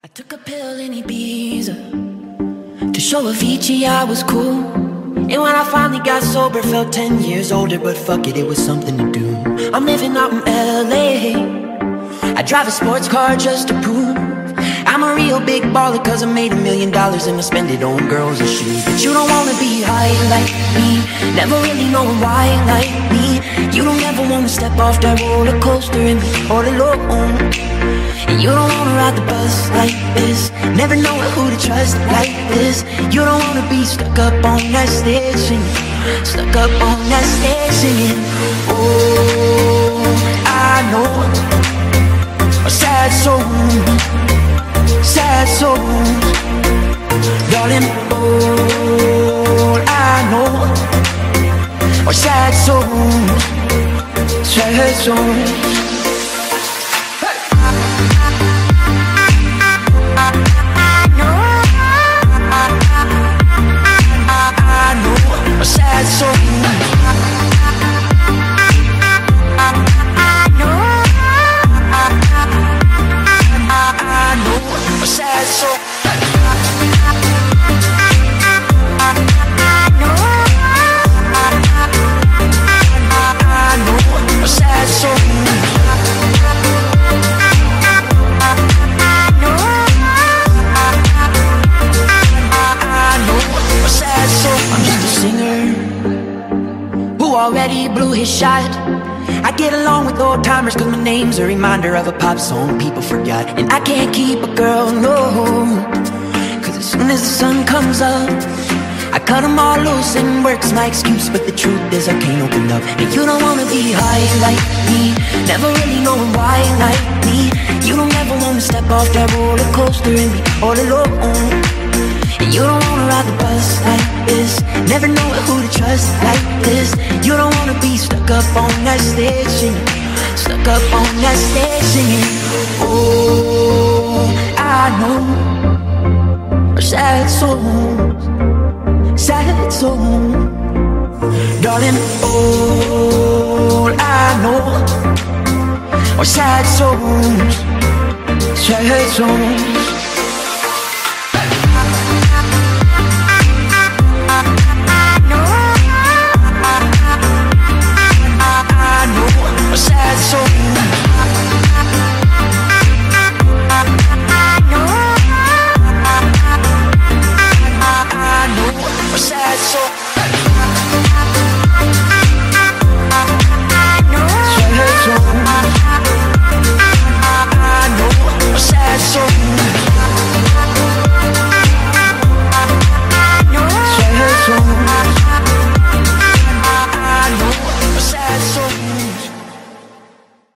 I took a pill in Ibiza to show Avicii I was cool. And when I finally got sober, felt 10 years older. But fuck it, it was something to do. I'm living out in LA. I drive a sports car just to prove I'm a real big baller, cause I made $1 million and I spend it on girls and shoes. But you don't wanna be high like me, never really knowing why like me. You don't ever wanna step off that roller coaster and be all alone. And you don't wanna ride the bus like this, never knowing who to trust like this. You don't wanna be stuck up on that stage singing, stuck up on that stage singing. Oh, I know a sad soul, sad souls, darling. All I know are sad souls, sad souls. Sad soul, I know a sad soul. I know a sad soul. I'm just a singer who already blew his shot. I get along with old timers cause my name's a reminder of a pop song people forgot. And I can't keep a girl, no, cause as soon as the sun comes up I cut them all loose and work's my excuse. But the truth is I can't open up. And you don't wanna be high like me, never really knowing why like me. You don't ever wanna step off that roller coaster and be all alone. And you don't wanna ride the bus like this, never knowing who to trust like this. You don't wanna be stuck up on that stage singing, stuck up on that stage singing. Oh, I know are sad souls, sad souls, darling. All I know are sad souls, sad souls.